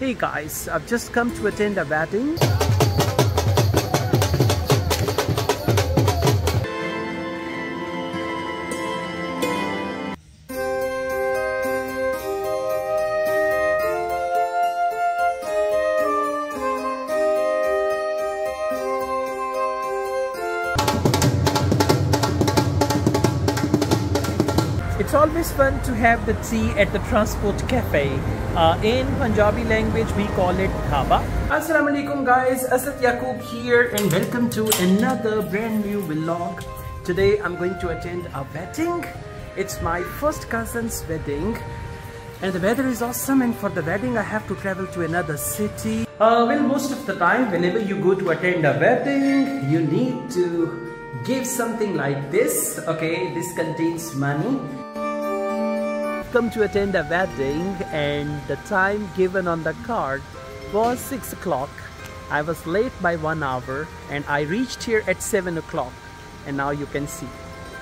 Hey guys, I've just come to attend a wedding. It's always fun to have the tea at the Transport Cafe. In Punjabi language, we call it dhaba. Assalamu alaikum guys, Asad Yaqub here and welcome to another brand new vlog. Today I'm going to attend a wedding. It's my first cousin's wedding and the weather is awesome, and for the wedding I have to travel to another city. Well, most of the time whenever you go to attend a wedding, you need to give something like this. Okay, this contains money. Come to attend a wedding and the time given on the card was 6 o'clock. I was late by 1 hour and I reached here at 7 o'clock, and now you can see.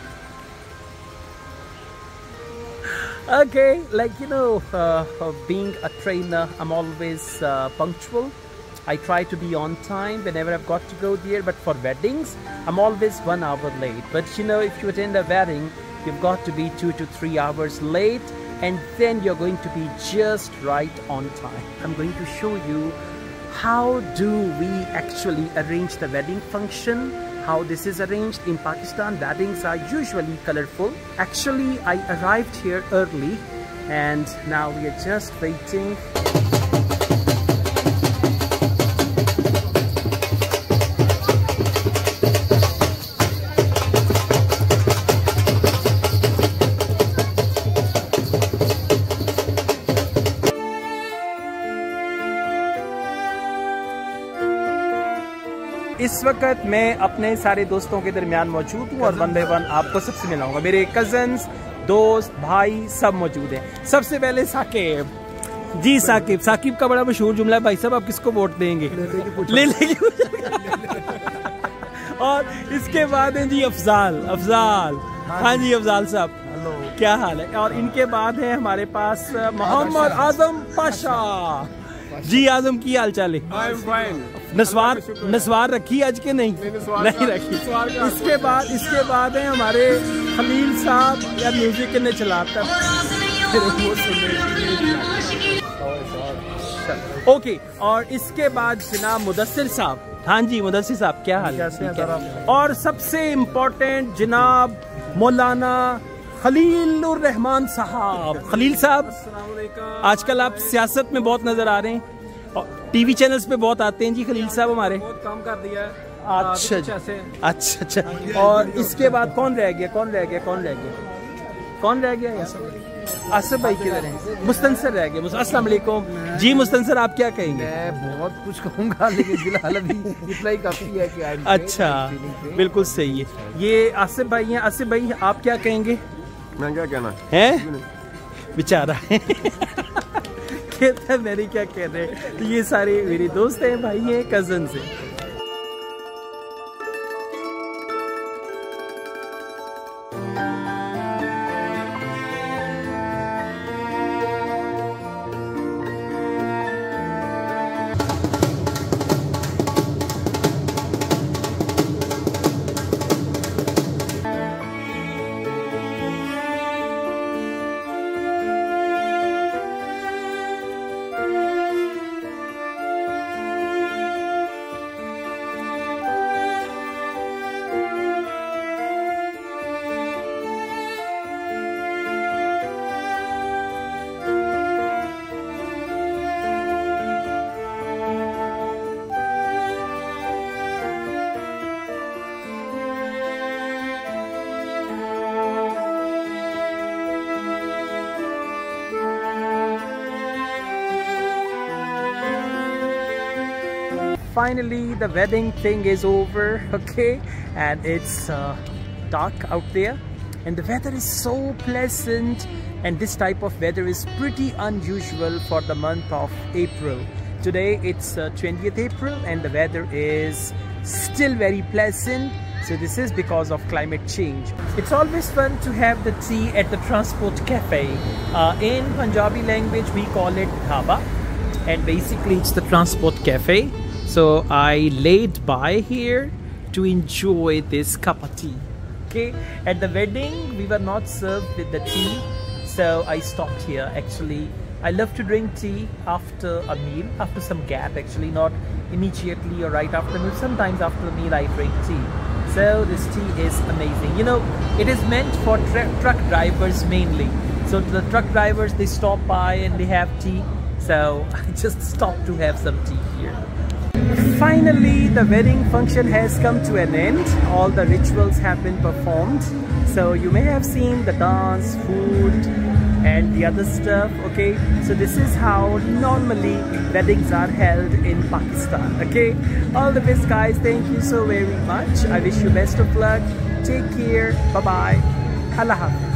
Okay, like you know, being a trainer, I'm always punctual. I try to be on time whenever I've got to go there, but for weddings I'm always 1 hour late. But you know, if you attend a wedding, you've got to be 2 to 3 hours late, and then you're going to be just right on time. I'm going to show you how do we actually arrange the wedding function, how this is arranged. In Pakistan, weddings are usually colorful. Actually, I arrived here early and now we are just waiting. इस वक्त मैं अपने सारे दोस्तों के दरमियान मौजूद हूँ और वन बाय वन आपको सबसे मिलाऊंगा। मेरे कजन्स, दोस्त, भाई सब मौजूद हैं। सबसे पहले साकिब जी, साकिब का बड़ा मशहूर जुमला है, भाई साहब आप किसको वोट देंगे? ले लेंगे। और इसके बाद हैं जी अफजाल। हाँ जी अफजाल साहब, क्या हाल है? और इनके बाद है हमारे पास मोहम्मद आजम पाशा जी। आजम की हाल चाल है? नस्वार रखी आज के नहीं रखी। इसके बाद है हमारे खलील साहब, या म्यूजिक ने चलाता। ओके, और इसके बाद जनाब मुदस्सिर साहब। हाँ जी मुदस्सिर साहब, क्या हाल है? और सबसे इम्पोर्टेंट जनाब मौलाना खलील उर रहमान साहब। खलील साहब, आजकल आप सियासत में बहुत नजर आ रहे हैं और टीवी चैनल्स पे बहुत आते हैं जी। खलील साहब हमारे बहुत काम कर दिया है। अच्छा। और इसके बाद कौन रह गया? आसिफ भाई किधर हैं? मुस्तनसर रह गए। अस्सलाम वालेकुम जी। मुस्तनसर आप क्या कहेंगे? मैं बहुत कुछ कहूँगा लेकिन फिलहाल अभी इतना ही काफी है कि अच्छा, बिल्कुल सही है। ये आसिफ भाई हैं। आसिफ भाई आप क्या कहेंगे? मैं क्या कहना है बेचारा कहता है मेरे क्या कह रहे हैं। तो ये सारे मेरे दोस्त हैं, भाई हैं, कजन हैं। Finally the wedding thing is over, okay, and it's dark out there and the weather is so pleasant, and this type of weather is pretty unusual for the month of April. Today it's 20th April and the weather is still very pleasant. So this is because of climate change. It's always fun to have the tea at the Transport Cafe. In Punjabi language we call it dhaba. and basically it's the Transport Cafe. So I laid by here to enjoy this cup of tea. Okay, at the wedding we were not served with the tea, so I stopped here. Actually, I love to drink tea after a meal, after some gap actually, not immediately or right after the meal. Sometimes after the meal I drink tea. So this tea is amazing. You know, it is meant for truck drivers mainly. So the truck drivers, they stop by and they have tea. So I just stopped to have some tea here. Finally, the wedding function has come to an end. All the rituals have been performed. So you may have seen the dance, food, and the other stuff. Okay, so this is how normally weddings are held in Pakistan. Okay, all the best guys. Thank you so very much. I wish you best of luck. Take care. Bye bye. Allah Hafiz.